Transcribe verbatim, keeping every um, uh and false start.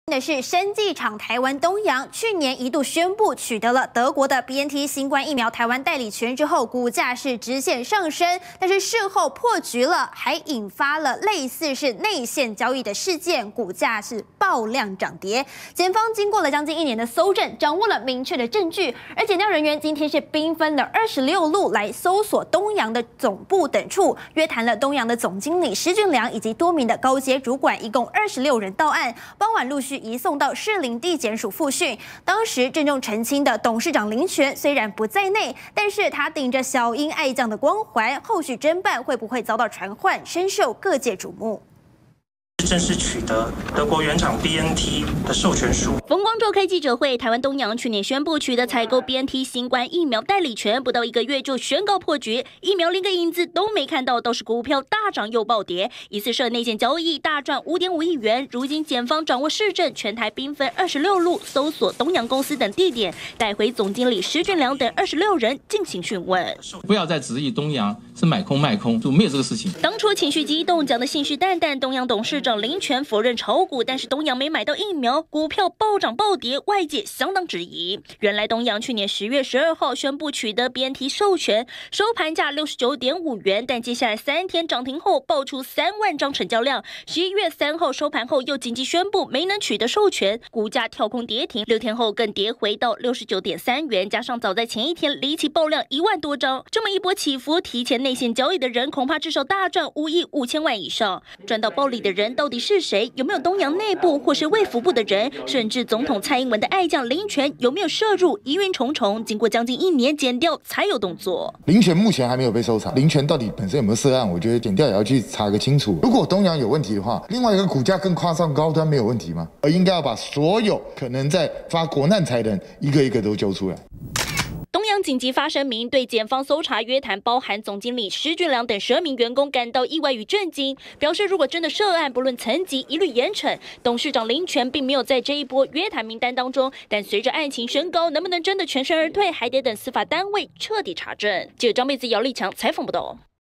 的是，生技厂台湾东洋去年一度宣布取得了德国的 B N T 新冠疫苗台湾代理权之后，股价是直线上升，但是事后破局了，还引发了类似是内线交易的事件，股价是爆量涨跌。检方经过了将近一年的搜证，掌握了明确的证据，而检调人员今天是兵分了二十六路来搜索东洋的总部等处，约谈了东洋的总经理施俊良以及多名的高阶主管，一共二十六人到案，傍晚陆续移送到士林地检署复讯。当时郑重澄清的董事长林权虽然不在内，但是他顶着小英爱将的光环，后续侦办会不会遭到传唤，深受各界瞩目。 正式取得德国原厂 B N T 的授权书。 风光召开记者会，台湾东洋去年宣布取得采购 B N T 新冠疫苗代理权，不到一个月就宣告破局，疫苗连个影子都没看到，倒是股票大涨又暴跌，疑似涉内线交易大赚 五点五亿元。如今检方掌握市政，全台兵分二十六路搜索东洋公司等地点，带回总经理施俊良等二十六人进行讯问。 不要再质疑东洋是买空卖空，就没有这个事情。 当初情绪激动，讲的信誓旦旦，东洋董事长林权否认炒股，但是东洋没买到疫苗，股票暴涨暴跌，外界相当质疑。原来东洋去年十月十二号宣布取得 B N T 授权，收盘价六十九点五元，但接下来三天涨停后爆出三万张成交量。十一月三号收盘后又紧急宣布没能取得授权，股价跳空跌停，六天后更跌回到六十九点三元，加上早在前一天离奇爆量一万多张，这么一波起伏，提前内线交易的人恐怕至少大赚五亿五千万以上。赚到暴利的人到底是谁？有没有东洋内部或是卫福部的人？甚至总统蔡英文的爱将林权有没有涉入？疑云重重。经过将近一年检调才有动作。 林权目前还没有被搜查，林权到底本身有没有涉案？我觉得检调也要去查个清楚。如果东洋有问题的话，另外一个股价更夸上高端没有问题吗？而应该要把所有可能在发国难财的人一个一个都揪出来。 东洋紧急发声明，对检方搜查约谈包含总经理施俊良等十二名员工感到意外与震惊，表示如果真的涉案，不论层级一律严惩。董事长林权并没有在这一波约谈名单当中，但随着案情升高，能不能真的全身而退，还得等司法单位彻底查证。记者张贝子、姚立强采访报道。